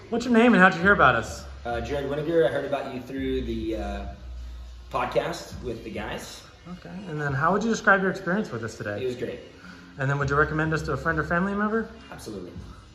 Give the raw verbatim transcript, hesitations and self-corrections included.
What's your name and how'd you hear about us? Uh, Jared Winiger, I heard about you through the uh, podcast with the guys. Okay, and then how would you describe your experience with us today? It was great. And then would you recommend us to a friend or family member? Absolutely.